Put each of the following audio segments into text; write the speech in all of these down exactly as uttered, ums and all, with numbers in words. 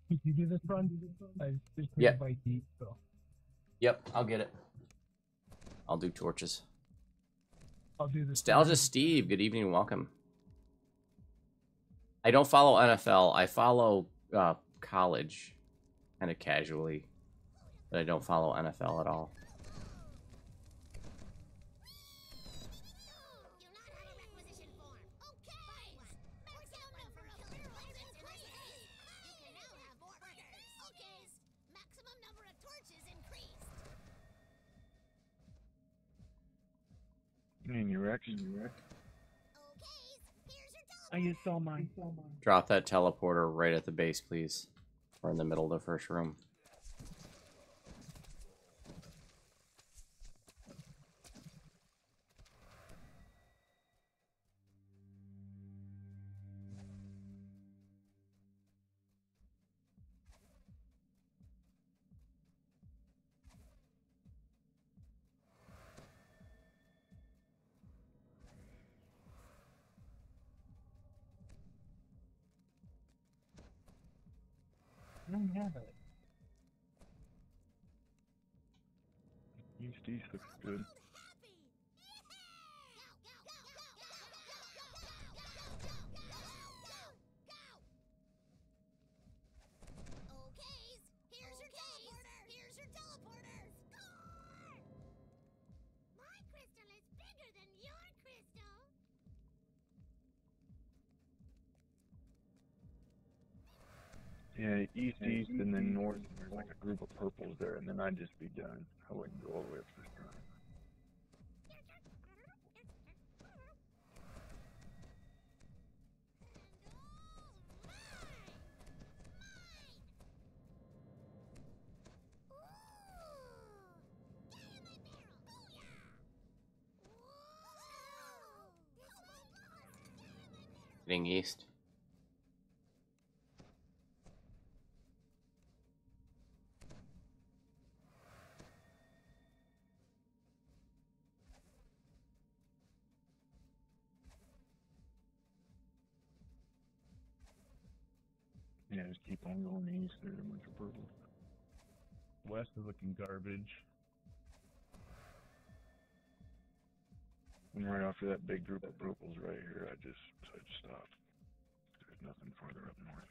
Did you do this run? I just need Yep. to bite deep, so. Yep, I'll get it. I'll do torches. I'll do this. Nostalgia Steve, good evening, welcome. I don't follow N F L. I follow uh, college, kind of casually, but I don't follow N F L at all. You mean you wrecked? You wrecked? I used all mine. Drop that teleporter right at the base, please. Or in the middle of the first room. I don't have it. East East looks good. Yeah, east, east, and then north, there's like a group of purples there, and then I'd just be done. I wouldn't go all the way up this time. Getting east. Yeah, just keep on going east. There's a bunch of purples. West is looking garbage. And right after that big group of purples right here, I just, I just stopped. There's nothing farther up north.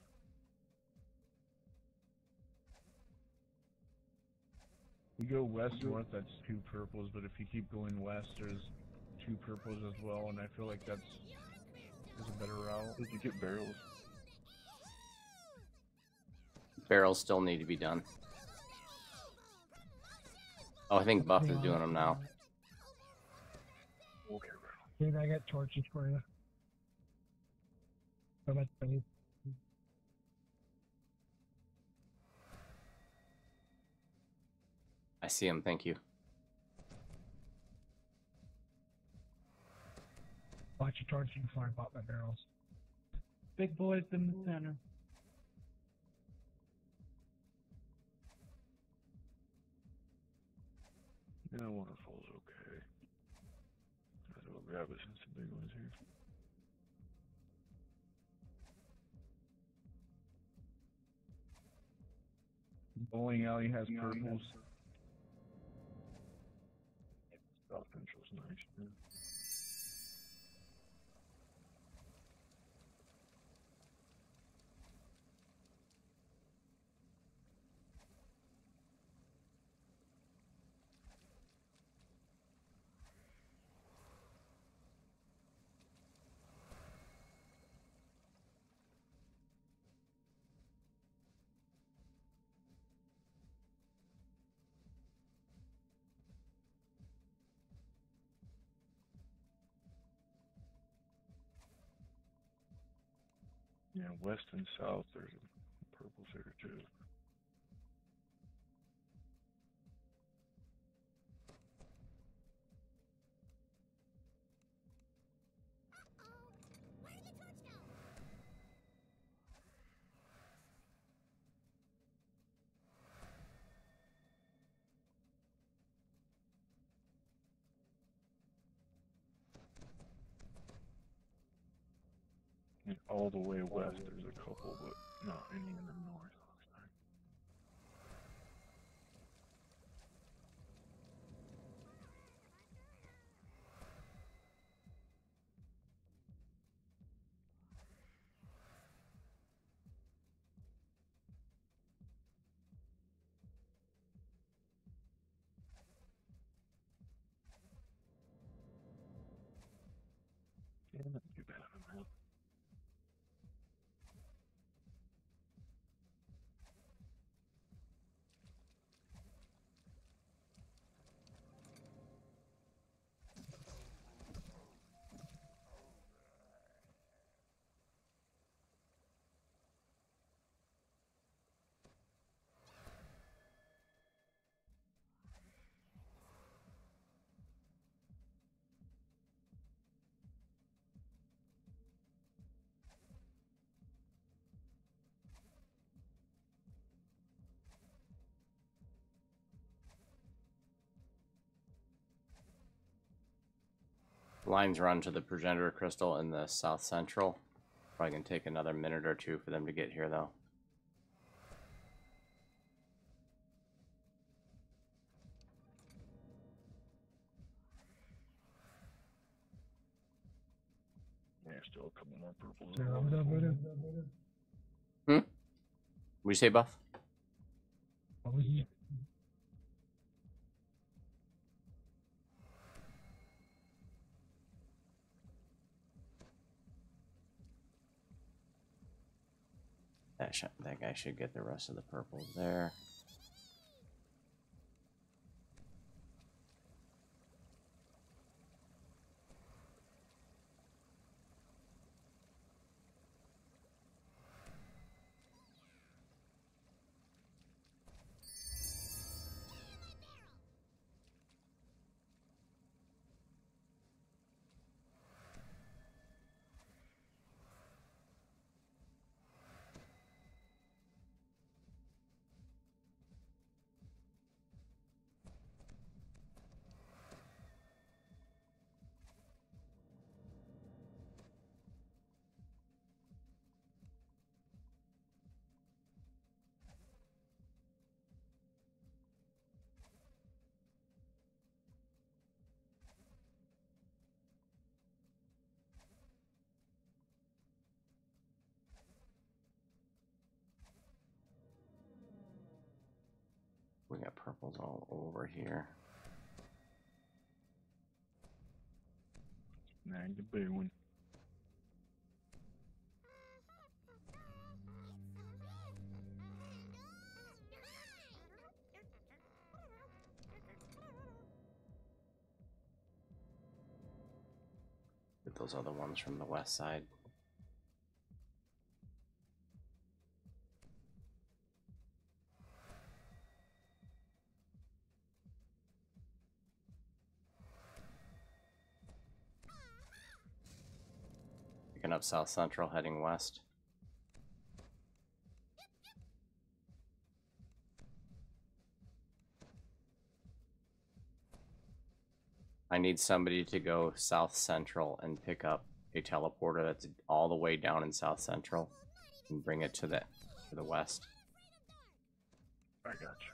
You go west north, that's two purples, but if you keep going west, there's two purples as well, and I feel like that's is a better route. Did you get barrels? Barrels still need to be done. Oh, I think Buff is doing them now. Okay, barrel. Dude, I got torches for you. So much space. I see him, thank you. Watch your torches before I pop my barrels. Big boys in the center. Yeah, waterfall's okay. I'll grab it since the big one's here. Bowling alley has purples. South Central's nice. Yeah. Yeah, west and south, there's purples here too. And all the way west, there's a couple, but not any in the north. Lines run to the progenitor crystal in the south central. Probably gonna take another minute or two for them to get here, though. Yeah, still a couple more purples. Yeah, I'm done with it. Hmm? What'd you say, Buff? What was he? That, sh that guy should get the rest of the purples there. We got purples all over here. Snag the big one. Get those other ones from the west side. Picking up south central, heading west. I need somebody to go south central and pick up a teleporter that's all the way down in south central and bring it to the to the west. I got you.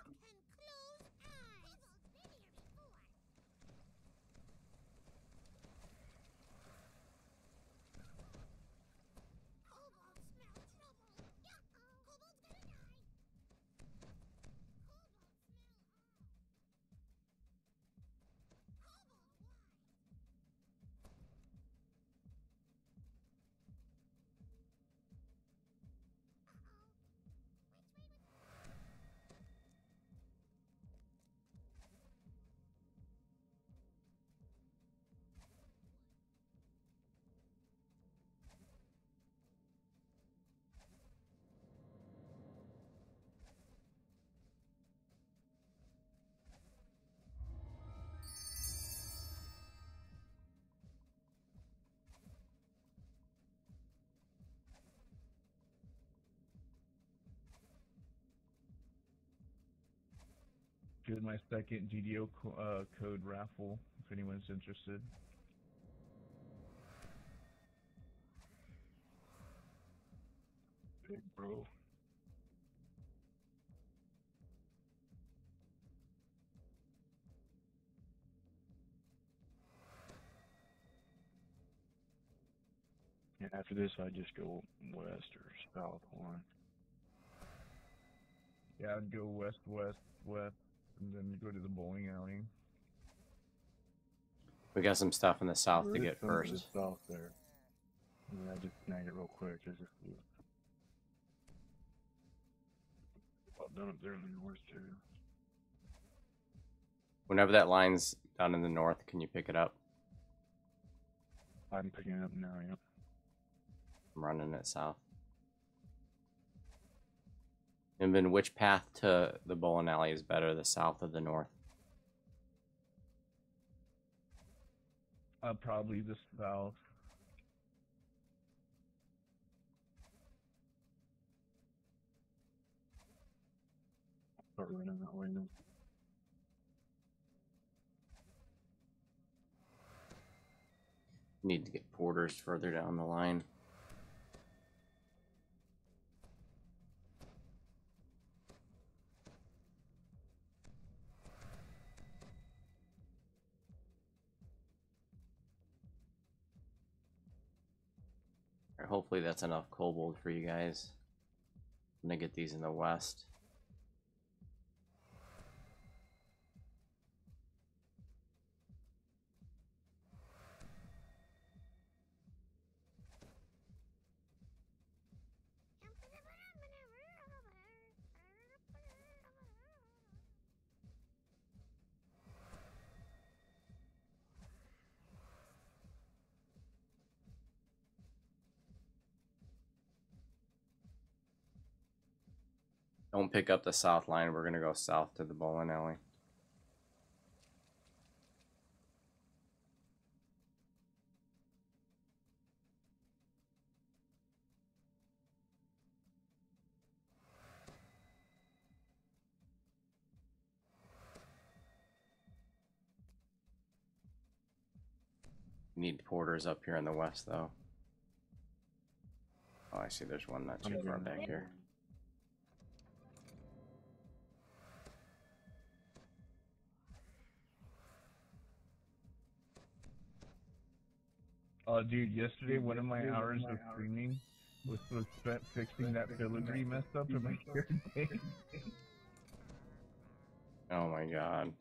Doing my second G D O co uh, code raffle, if anyone's interested. Big bro. Yeah, after this, I just go west or south one. Yeah, I'd go west, west, west, and then go to the bowling alley. We got some stuff in the south There to is get some to the first. south there. Yeah, I just snag it real quick. There's a few. Well, done up there in the north too. Whenever that line's down in the north, can you pick it up? I'm picking it up now. Yep. I'm running it south. And then which path to the bowling alley is better, the south or the north? Uh, probably the south. Start running that way then. Need to get porters further down the line. Alright, hopefully that's enough kobold for you guys. I'm gonna get these in the west. Don't pick up the south line. We're gonna go south to the bowling alley. Need porters up here in the west, though. Oh, I see. There's one not too far back here. Oh, dude, yesterday one of my hours of streaming was, was spent fixing that filigree messed up in my caretaker. Oh my god.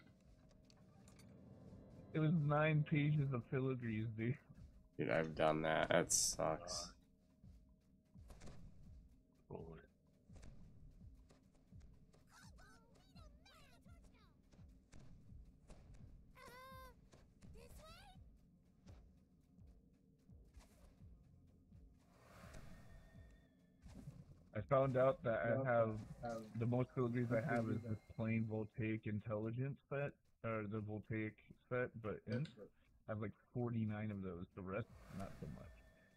It was nine pages of filigrees, dude. Dude, I've done that. That sucks. I found out that I have the most filigrees I have is this plain voltaic intelligence set, or the voltaic set, but in, I have like forty-nine of those. The rest, not so much.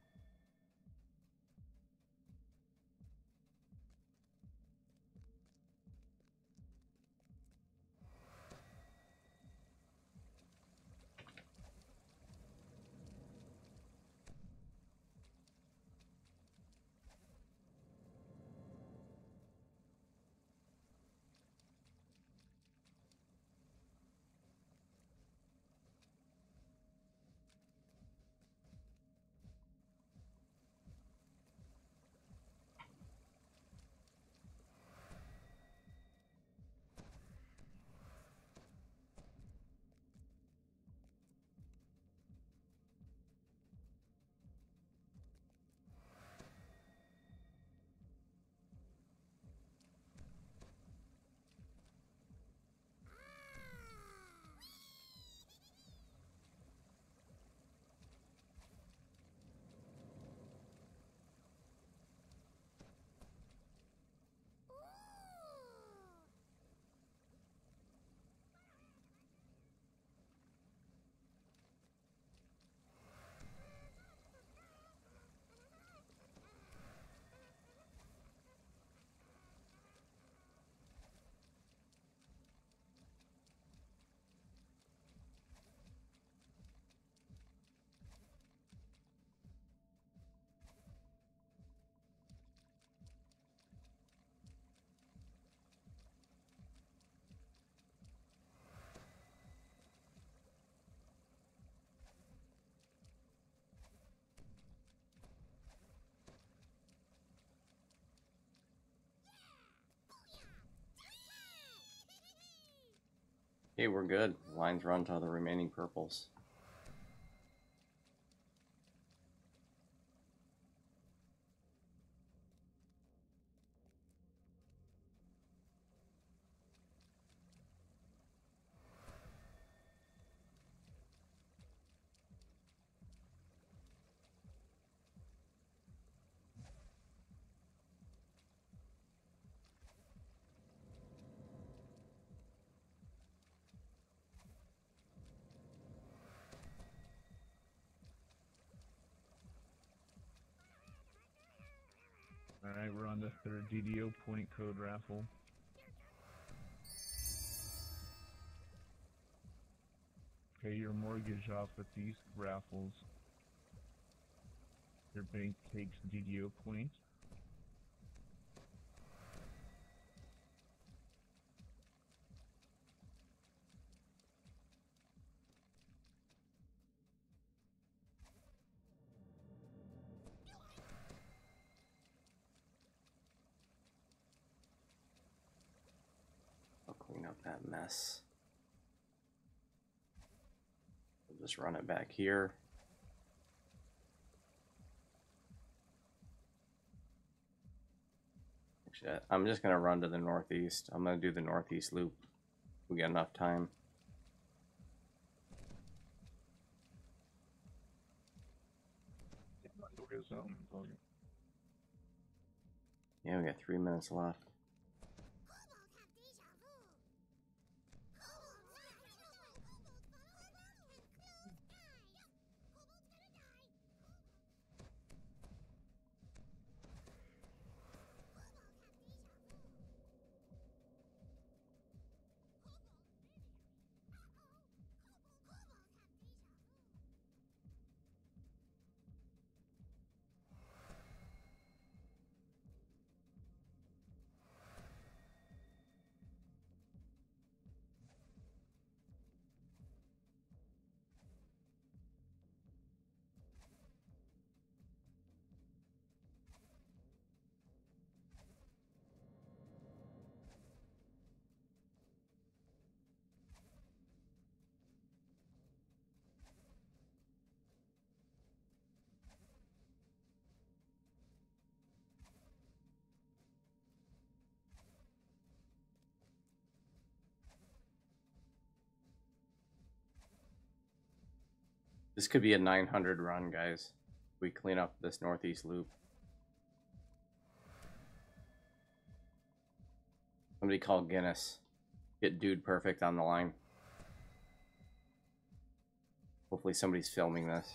Okay, we're good. Lines run to the remaining purples. Alright, we're on the third D D O point code raffle. Pay your mortgage off with these raffles. Your bank takes D D O points. I'll clean up that mess. We'll just run it back here. Actually, I'm just gonna run to the northeast. I'm gonna do the northeast loop. We got enough time. Yeah, we got three minutes left. This could be a nine hundred run, guys. We clean up this northeast loop. Somebody call Guinness. Get Dude Perfect on the line. Hopefully somebody's filming this.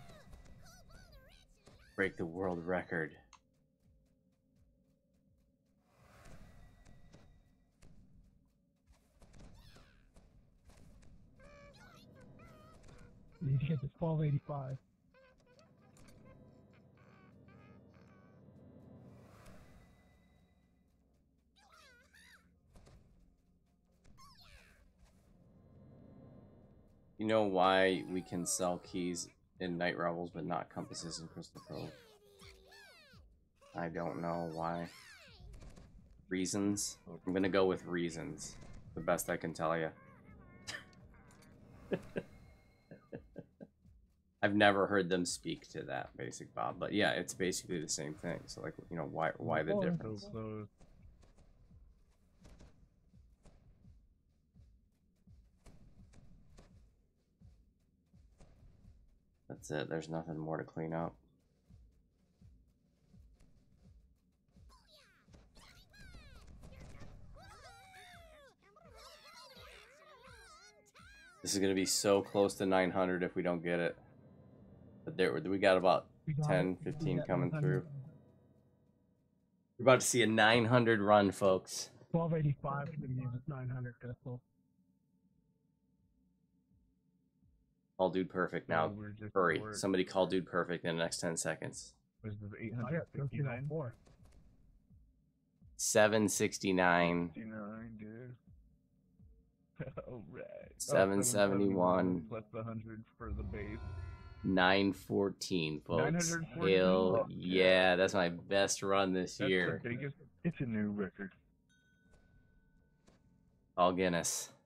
Break the world record. You need to get to twelve eighty-five. You know why we can sell keys in Night Revels but not compasses in Crystal Cove? I don't know why. Reasons? I'm gonna go with reasons. The best I can tell you. I've never heard them speak to that, Basic Bob, but yeah, it's basically the same thing. So, like, you know, why why the difference? So close. That's it. There's nothing more to clean up. This is gonna be so close to nine hundred if we don't get it. But there, we got about ten, fifteen coming through. We're about to see a nine hundred run, folks. twelve eighty-five to me is nine hundred Crystal. Call Dude Perfect now. we're just Hurry. at work. Somebody call Dude Perfect in the next ten seconds. This is eight I hundred got thirteen fifty-nine. oh four. seven sixty-nine. fifty-nine, dude. Alright. seven seventy-one. Plus the hundred for the base. nine fourteen, folks. nine hundred fourteen? Hell Fuck yeah. yeah, that's my best run this That's year. the biggest. It's a new record. All Guinness.